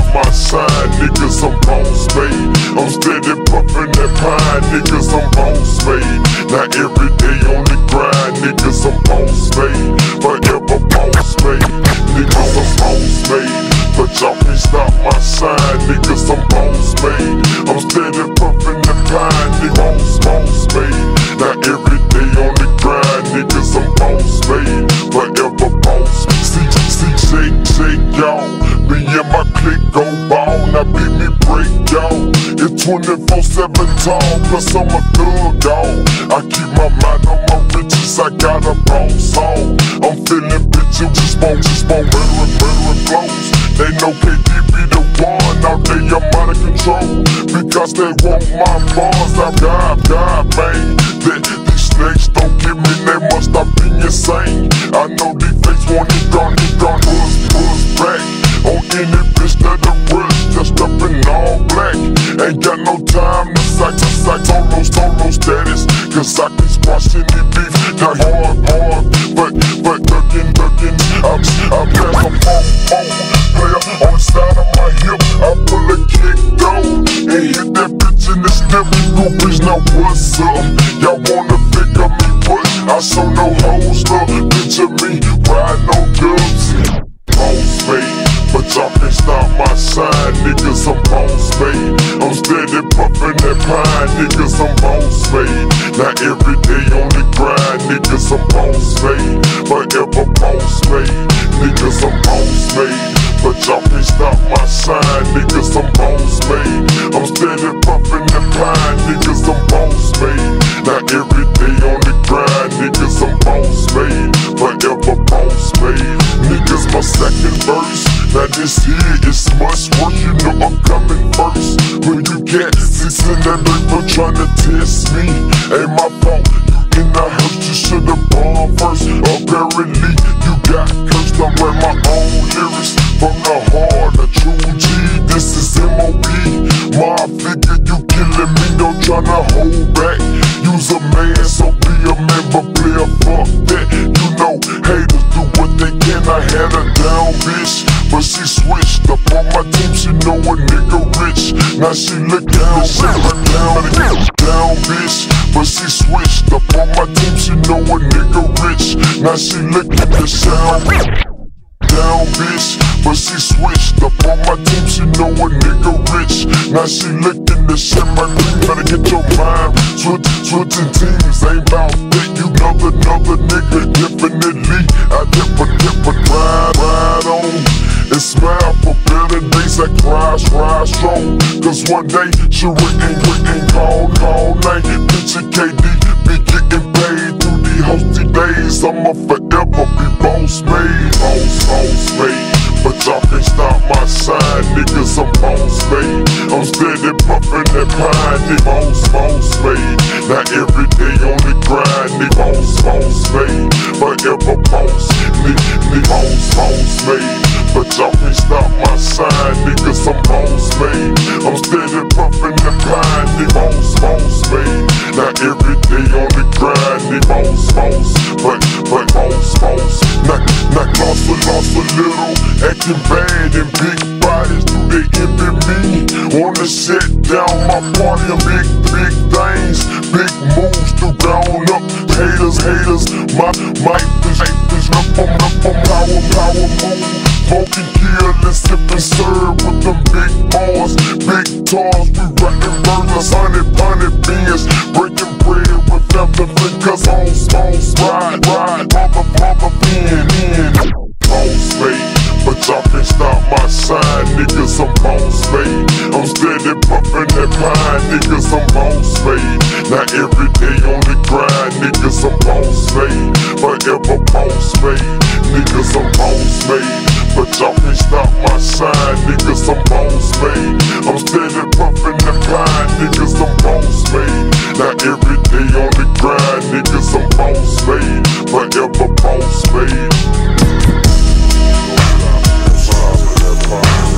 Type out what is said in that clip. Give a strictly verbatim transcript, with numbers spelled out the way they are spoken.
my sign, niggas, I'm boss made. I'm steady puffin' that pine, niggas, I'm boss made. Now every day on the grind, niggas, I'm boss made. Forever boss made, niggas, I'm boss made. But y'all can't stop my sign, niggas, I'm boss made. I'm steady puffin' that pine, niggas, boss made. Now every day on the grind, niggas, I'm boss made. Forever boss. See, see, shake, shake, y'all. Me and my clique go ball, now beat me break, y'all. It's twenty-four seven tall, plus I'm a thug, y'all. I keep my mind on my riches, I got a boss on. I'm feeling bitchin', just bone, just bone, murdering, murdering flows. They know K D be the one, now they I'm out of control. Because they want my bars, I got, got, man. They, these snakes don't give me, they must have been insane. I know these fakes want it gone, it gone, buzz, buzz back. On any bitch that a rush, just up in all black. Ain't got no time to sack, to sack, solo, solo status. Cause I can squash any beef, not hard, hard. But, but, duckin', duckin', I'm, I'm as a phone, phone player on the side of my hip. I pull a kick down and hit that bitch in the slip. Go bitch, now what's up? Y'all wanna pick up me, but I show no hoes, love. Picture me riding on dubs. Boss made, but y'all can't stop my sign, niggas, I'm boss made. I'm steady puffin' that pine, niggas, I'm boss made. Now every day on the grind, niggas, I'm boss made. Forever boss made, niggas, I'm boss made. But y'all can't stop my sign, niggas, I'm boss made. I'm steady puffin' that pine, niggas, I'm boss made. Now every day on the grind, niggas, I'm boss made. Forever boss made. Niggas, my second verse. Now this here is much work, you know I'm coming first. When you get six in that paper tryna test me, ain't my fault, you in the house, you should've born first. Apparently, you got cursed, I write my own lyrics from the heart, a true G, this is M O B. My figure, you killing me, no tryna hold back. You's a man, so be a man, but play a fuck that. You know, haters do what they can, I had her down, bitch. But she switched up on my team, she know a nigga rich. Now she look down, she look down, down, bitch. But she switched up on my team, she know a nigga rich. Now she look at the sound, down, bitch. But she switched up on my team, she know a nigga rich. Now she looking to shit my cream, better get your mind. Switch, switching teams ain't bout that. You another, another nigga, definitely. I different, different, ride, ride on. And smile for better days that crash, crash strong. Cause one day, sure it ain't, it ain't call, call name. Picture K D be getting paid through the hosty days. I'ma forever be boss made, boss, boss made. But y'all can't stop my sign, niggas, I'm boss made. I'm steady puffin' that pine, nigga, boss, boss made. Now every day on the grind, nigga, boss, boss made. Forever boss, nigga, nigga, boss, boss made. But y'all can't stop my sign, niggas, I'm boss made. I'm steady puffin' that pine, nigga, boss, boss made. Now every day on the grind, nigga, boss, boss. But, but boss, boss. Not, not lost a, lost a little. Acting bad and big bodies, do they envy me? Wanna shut down my party and big, big things. Big moves to round up haters, haters. My, my fish, fish, up on, up on power, power move. Smoking, killing, sipping, serve with them big balls. Big tours, we rockin' burgers, honey, honey beans. Breaking bread with family flickers on stones. Ride, ride, mother, mother, in, in. Boss made. But y'all can't stop my sign, niggas, I'm boss made. I'm steady puffin' that pine, niggas, I'm boss made. Now every day on the grind, niggas, I'm boss made. Forever boss made, niggas, I'm boss made. But y'all can't stop my sign, niggas, I'm boss made. I'm steady puffin' that pine, niggas, I'm boss made. Now every day on the grind, niggas, I'm boss made. Forever boss made. Bye.